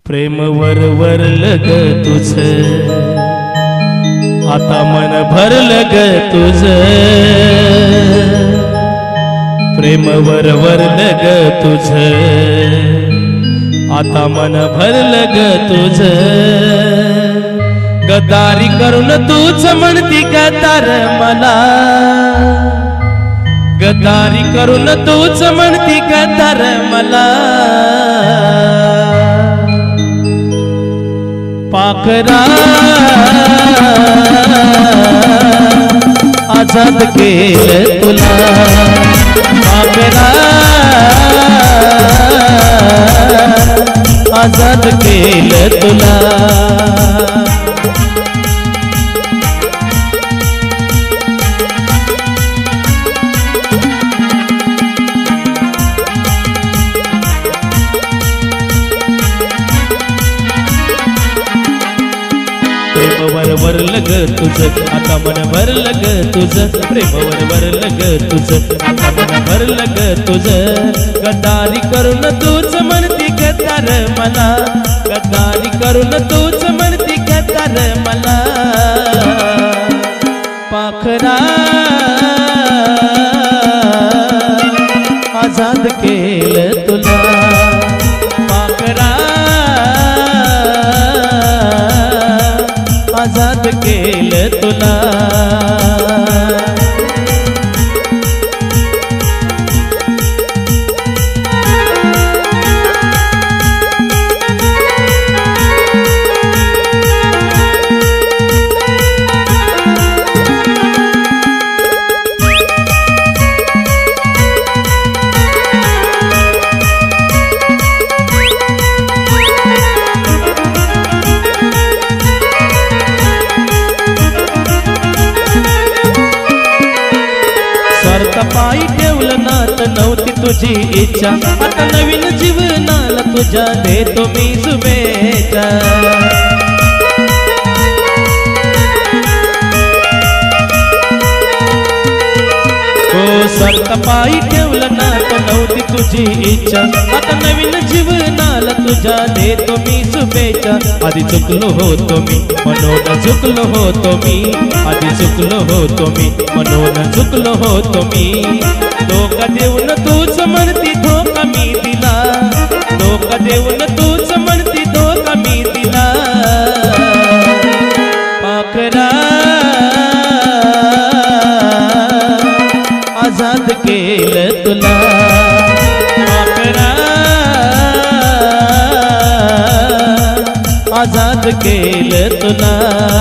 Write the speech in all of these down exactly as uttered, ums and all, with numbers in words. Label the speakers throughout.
Speaker 1: प्रेम वरवरलं ग तुझ, आता मन भरलं ग तुझ, प्रेम वरवरलं ग तुझ, आता मन भरलं ग तुझ, गद्दारी करून तूच म्हणती गद्दार मला, गद्दारी करून तूच म्हणती गद्दार मला, पाखरा आजाद केलं तुला, पाखरा आजाद केलं तुला, वरवरलं ग तुझ, आता मन भरलं ग तुझ, प्रेम वरवरलं ग तुझ, आता मन भरलं ग तुझ, गद्दारी करून तूच म्हणती गद्दार मला, गद्दारी करून तूच म्हणती गद्दार मला, पाखरा आजाद केलं तुला, पाखरा आजाद केलं तुला, पायी ठेवलं नात नव्हती तुझी इच्छा, आता नवीन जीवनाला तुझ्या देतो मी शुभेच्छा, हो सरता पायी ठेवलं नात नव्हती तुझी इच्छा, आता नवीन जीवनाला तुझ्या देतो मी शुभेच्छा, आधी चुकलो होतो मी म्हणून चुकलो होतो मी, आधी चुकलो होतो मी म्हणून चुकलो होतो मी, धोका देऊन तूच म्हणती धोका मी दिला, धोका देऊन तूच म्हणती धोका मी दिला, पाखरा आजाद केलं तुला, पाखरा आजाद केलं तुला,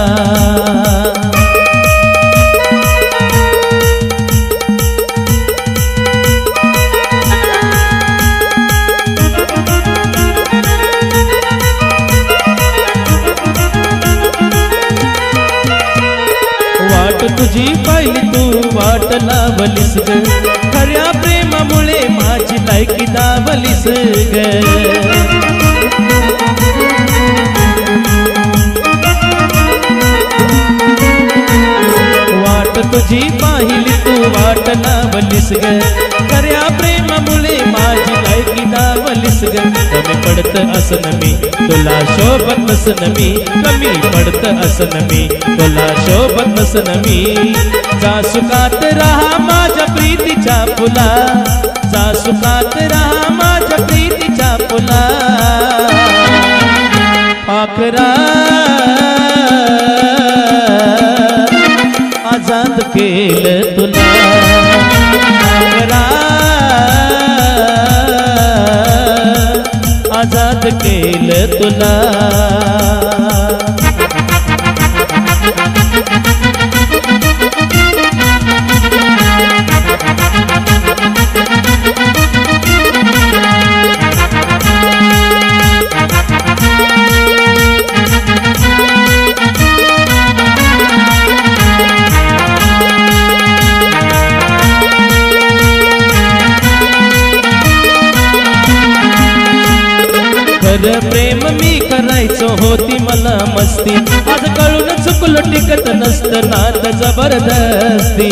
Speaker 1: वाट तुझी पाहिली तू वाट लावलीस ग, खऱ्या प्रेमामुळे माझी लायकी दावलीस ग, वाट तुझी पाहिली तू वाट लावलीस ग, खऱ्या प्रेमामुळे माझी लायकी दावलीस ग, कमी पडत असन मी तुला शोभत नसन मी, कमी पडत असन मी तुला शोभत नसन मी, जा सुखात रहा माझ्या प्रीतीच्या फुला, जा सुखात रहा माझ्या प्रीतीच्या फुला, पाखरा आजाद केलं तुला, पाखरा आजाद केलं तुला, खरं प्रेम मी करायचो होती मला मस्ती, आज कळून चुकलो टिकत नसतं नात जबरदस्ती,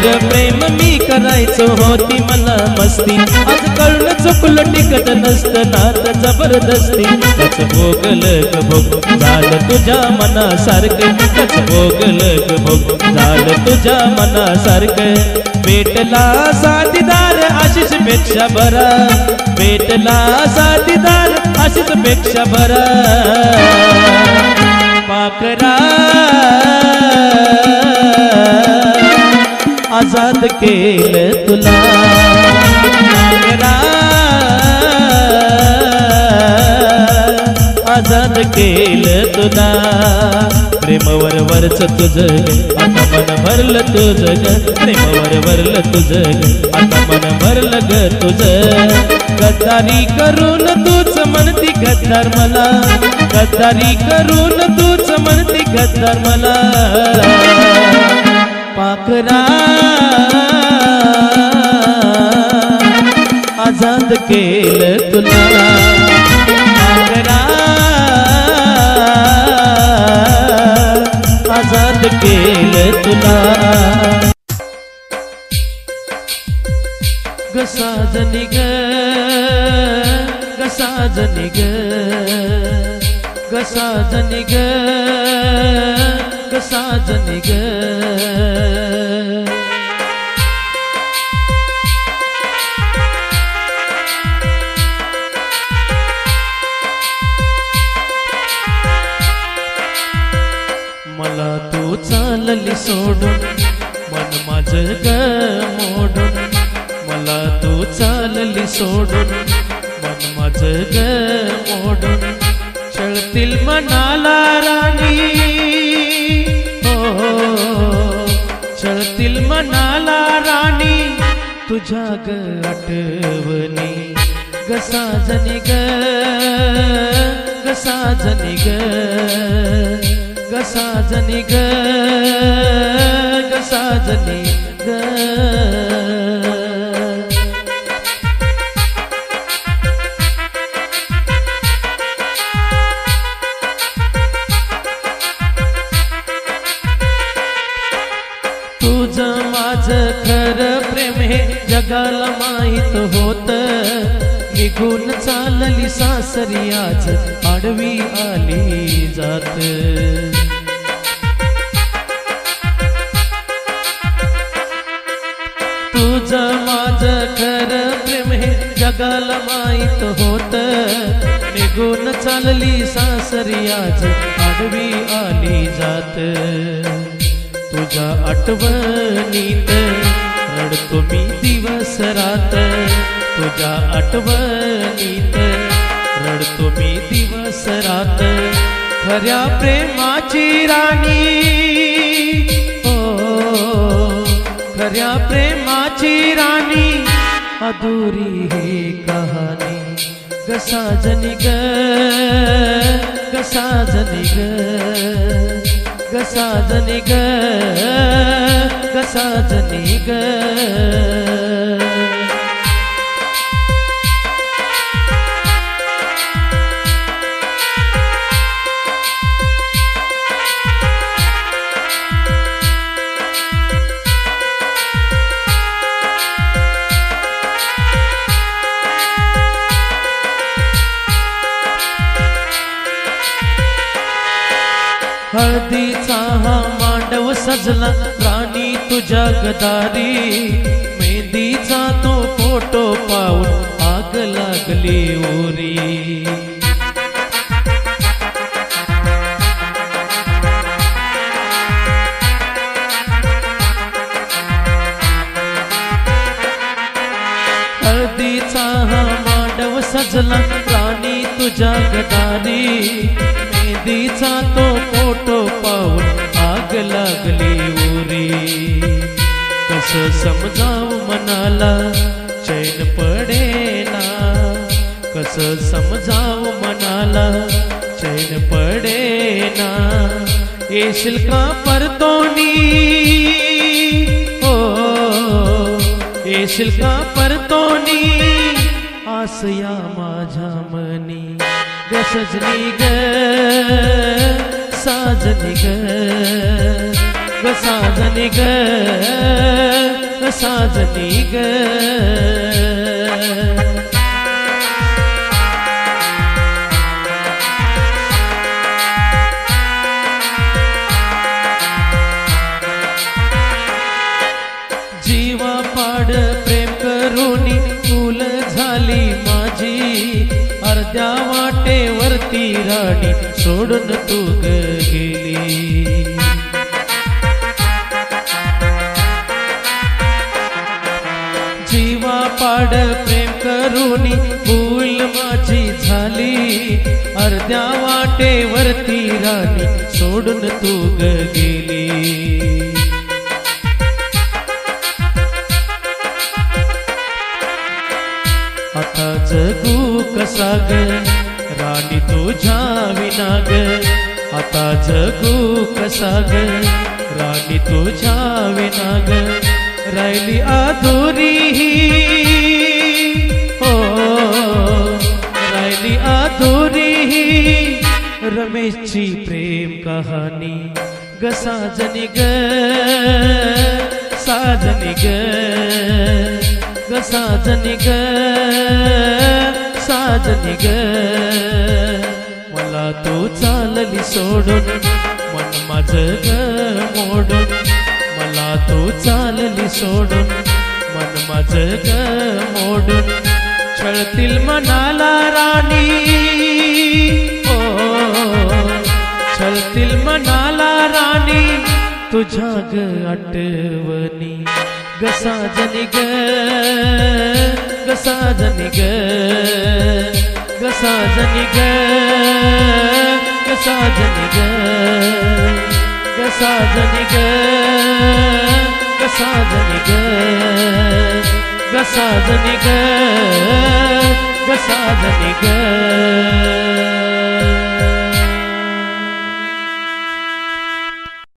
Speaker 1: ग प्रेम मी करायचो होती मला मस्ती, आज कळलं चुकलं टिकत नसतं नात जबरदस्ती. कच भोगलं ग भोग झालं तुझ्या मनासारखं, कच भोगलं ग भोग झालं तुझ्या मनासारखं. भेटला साथीदार आशिष पेक्षा बरा, भेटला साथीदार आशिष पेक्षा बरा. पाखरा आजाद केलं तुला, पाखरा आजाद केलं तुला. प्रेमावर वरच तुझं आता मन भरलं तुझं ग, प्रेमावर भरलं तुझं आता मन भरलं ग तुझं. गद्दारी करून तूच म्हणती गद्दार मला, गद्दारी करून तूच म्हणती गद्दार मला. पाखरा आजाद केलं तुला, पाखरा आजाद केलं तुला. ग साजनी ग, ग साजनी ग, ग साजनी ग, ग साजनी ग. मला तू चालली सोडून मन माझं ग मोडून, मला तू चालली सोडून मन माझं ग मोडून. छळतील मनाला राणी हो, छळतील मनाला राणी तुझ्या ग आठवणी. ग साजनी ग, ग साजनी ग, ग साजनी ग, ग साजनी ग. तुझं माझं खरं प्रेम हे जगाला माहित होत, निघून चालली सासरी आज आडवी आली जात. तुझं माझं खरं प्रेम हे जगाला माहित होत, निघून चालली सासरी आज आडवी आली जात. तुझ्या आठवणीत रडतो मी दिवस रात, तुझ्या आठवणीत रडतो मी दिवस रात. खऱ्या प्रेमाची राणी ओ, खऱ्या प्रेमाची राणी अधुरी ही कहाणी. ग साजनी ग, ग साजनी ग, ग साजनी ग, ग साजनी ग. हळदीचा हा मांडव सजला राणी तुझ्या गदारी, मेहंदीचा तो फोटो पाहून आग लागली ओरी. हळदीचा हा मांडव सजला राणी तुझ्या गदारी, मेहंदीचा तो फोटो पाहून आग लागली उरी. कसं समजावं मनाला चैन पडेना, कसं समजावं मनाला चैन पडेना. येशील का परतोनी हो, येशील का परतोनी आस या माझ्या मनी. ग सजनी ग, साजनी ग, ग साजनी ग, ग साजनी ग. जीवा पाड प्रेम करुणी फुल झाली माझी, अर्ध्या वाटेवरती राणी सोडून तू ग गेली. जीवा पाड प्रेम करुणी फुल माझी झाली, अर्ध्या वाटेवरती राणी सोडून तू ग गेली. आता जगू कसा ग राणी तुझ्या विना ग, आता जगू कसा ग राणी तुझ्या विना ग. राहिली अधुरी ही हो, राहिली अधुरी ही रमेशची प्रेम कहाणी ग साजनी ग, साजनी ग ग साजनी ग, साजनी ग. मला तू चालली सोडून मन माझं ग मोडून, मला तू चालली सोडून मन माझं ग मोडून. छळतील मनाला राणी हो, छळतील मनाला राणी तुझ्या ग आठवणी ग साजनी ग, ग साजनी ग, ग साजनी ग, ग साजनी ग, ग साजनी ग, ग साजनी ग, ग साजनी ग, ग साजनी ग.